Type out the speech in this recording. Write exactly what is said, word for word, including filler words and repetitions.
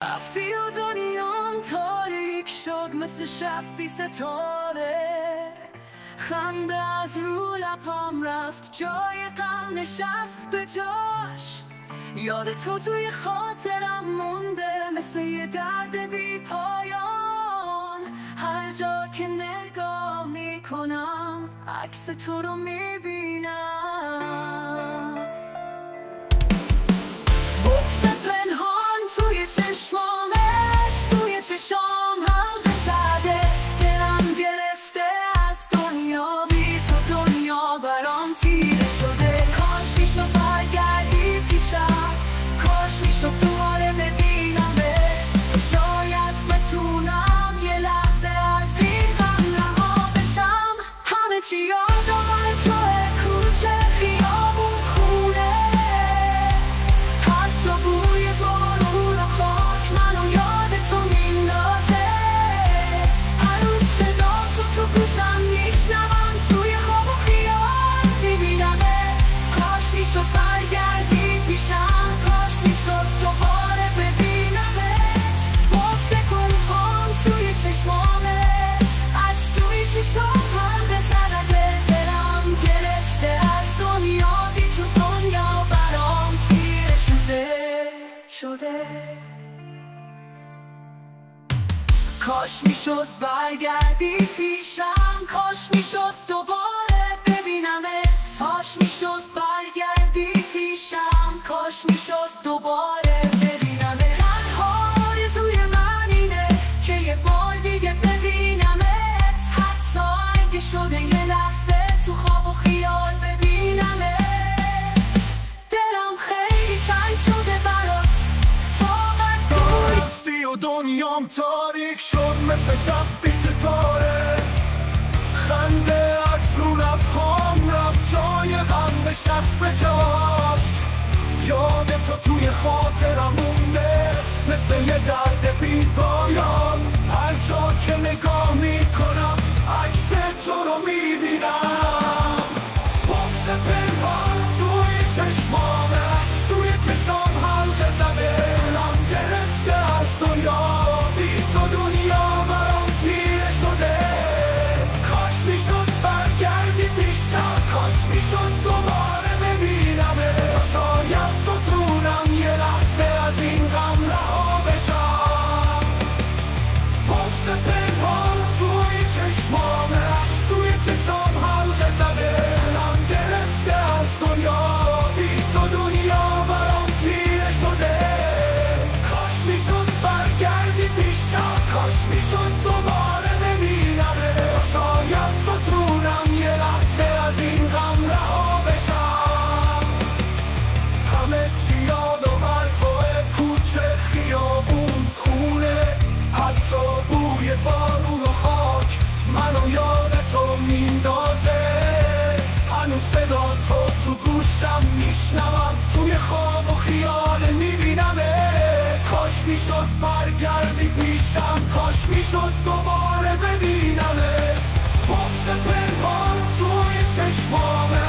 رفتی و دنیام تاریک شد مثل شب بی ستاره. خنده از رو لبام رفت، جای غم نشست به جاش. یاد تو توی خاطرم مونده مثل یه درد بی پایان. هر جا که نگاه میکنم عکس تو رو میبینم. بغض پنهان توی چشمامش، توی چشام حلقه زده. دلم گرفته از دنیا، بی تو دنیا برام تیره شده. کاش میشد برگردی پیشم، کاش میشد دوباره ببینمت. شاید بتونم یه لحظه از این غم رها بشم. همه چی یادم از توه، کوچه، خیابون، خونه. حتی بوی بارون و خاک منو یاد تو میندازه. هر روز صدا تو تو گوشم میشنوم، توی خواب و خیال میبینمت. کاش میشد برگردی پیشم، کاش میشد دوباره ببینمت. باز بکن هم توی چشمامه، عشق توی چشام حلقه زده. دلم گرفته از دنیا، بی تو دنیا برام تیره شده شده. کاش میشد برگردی پیشم، کاش میشد دوباره ببینمت. کاش میشد برگردی پیشم، کاش میشد دوباره ببینمت. تنها آرزوی من اینه که یه بار دیگه ببینمت. حتی اگه شده یه لحظه تو خواب و خیال ببینمت. دلم خیلی تنگ شده برات، طاقت داری. رفتی و دنیام تاریک شد مثل شب بی ستاره. خنده از رو لبهام رفت، جای غم نشست به جاش. یاد تو توی خاطرم مونده مثل یه درد بی پایان. هر جا که نگاه میکنم عکس تو رو میبینم. بغض پنهان توی چشمامش، توی چشام حلقه زده. دلم گرفته از دنیا، بی تو دنیا برام تیره شده. کاش میشد برگردی پیشم، کاش میشد دوباره ببینمت. شاید بتونم یه لحظه از این غم رها بشم. بغض پنهان توی چشمامش، توی چشام حلقه زده. دلم گرفته از دنیا، بی تو دنیا برام تیره شده. کاش میشد برگردی پیشم، کاش میشد دوباره ببینمت. شاید بتونم یه لحظه از این غم رها بشم. همه چی یادم از توه، کوچه، خیابون، خونه. حتی بوی بارون و خاک منو یاد تو میندازه. هنوز صدا تو تو گوشم میشنوم، توی خواب و خیال میبینمت. کاش میشد برگردی پیشم، کاش میشد دوباره ببینمت. بغض پنهان توی چشمامه،